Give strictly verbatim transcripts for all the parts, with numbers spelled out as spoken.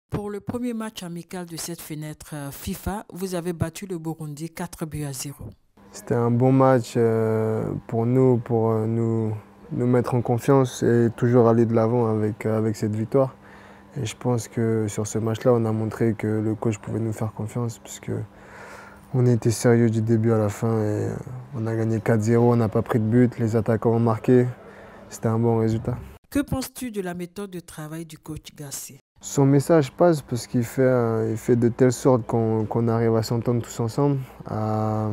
Pour le premier match amical de cette fenêtre FIFA, vous avez battu le Burundi quatre buts à zéro. C'était un bon match euh, pour nous, pour euh, nous, nous mettre en confiance et toujours aller de l'avant avec, avec cette victoire. Et je pense que sur ce match-là, on a montré que le coach pouvait nous faire confiance puisque on était sérieux du début à la fin et on a gagné quatre zéro, on n'a pas pris de but, les attaquants ont marqué. C'était un bon résultat. Que penses-tu de la méthode de travail du coach Gassé? Son message passe parce qu'il fait, euh, il fait de telle sorte qu'on qu'on arrive à s'entendre tous ensemble. À...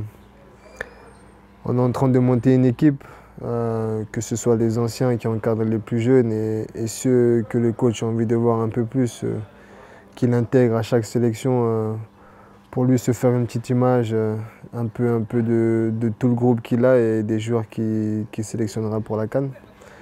On est en train de monter une équipe, euh, que ce soit les anciens qui encadrent les plus jeunes et, et ceux que le coach a envie de voir un peu plus, euh, qu'il intègre à chaque sélection euh, pour lui se faire une petite image euh, un peu, un peu de, de tout le groupe qu'il a et des joueurs qu'il qui sélectionnera pour la CAN.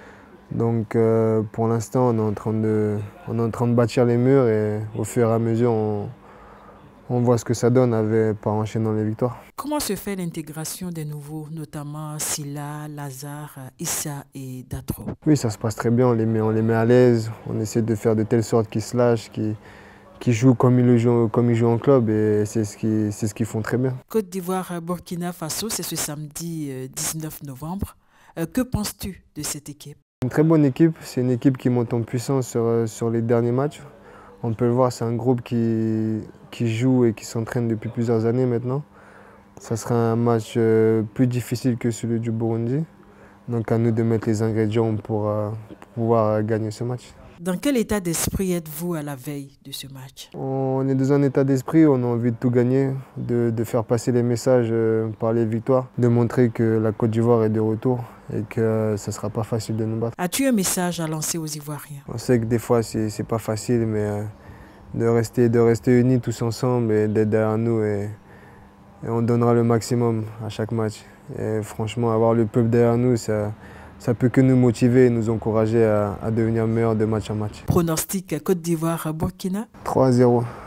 Donc euh, pour l'instant, on, est en train de, on est en train de bâtir les murs et au fur et à mesure, on, on voit ce que ça donne avec, par enchaînant les victoires. Comment se fait l'intégration des nouveaux, notamment Silla, Lazare, Issa et Datro? Oui, ça se passe très bien, on les met, on les met à l'aise, on essaie de faire de telle sorte qu'ils se lâchent, qu'ils qu'ils jouent comme ils, le jouent, comme ils jouent en club et c'est ce qu'ils c'est ce qu'ils font très bien. Côte d'Ivoire, Burkina Faso, c'est ce samedi dix-neuf novembre. Euh, que penses-tu de cette équipe? Une très bonne équipe, c'est une équipe qui monte en puissance sur, sur les derniers matchs. On peut le voir, c'est un groupe qui, qui joue et qui s'entraîne depuis plusieurs années maintenant. Ça sera un match plus difficile que celui du Burundi. Donc à nous de mettre les ingrédients pour, euh, pour pouvoir gagner ce match. Dans quel état d'esprit êtes-vous à la veille de ce match? On est dans un état d'esprit, on a envie de tout gagner, de, de faire passer les messages par les victoires, de montrer que la Côte d'Ivoire est de retour et que ce ne sera pas facile de nous battre. As-tu un message à lancer aux Ivoiriens? On sait que des fois c'est c'est pas facile, mais de rester, de rester unis tous ensemble et d'être derrière nous et, et on donnera le maximum à chaque match. Et franchement, avoir le peuple derrière nous, ça ça peut que nous motiver et nous encourager à, à devenir meilleurs de match en match. Pronostic Côte d'Ivoire-Burkina? trois zéro.